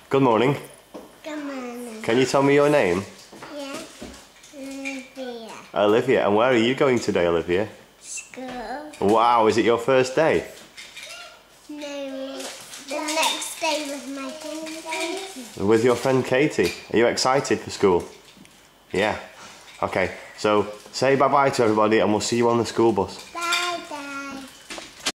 Good morning. Good morning. Can you tell me your name? Yeah, Olivia. Olivia. And where are you going today, Olivia? School. Wow, is it your first day? No, the next day with my friend Katie. With your friend Katie. Are you excited for school? Yeah. Okay, so say bye-bye to everybody and we'll see you on the school bus.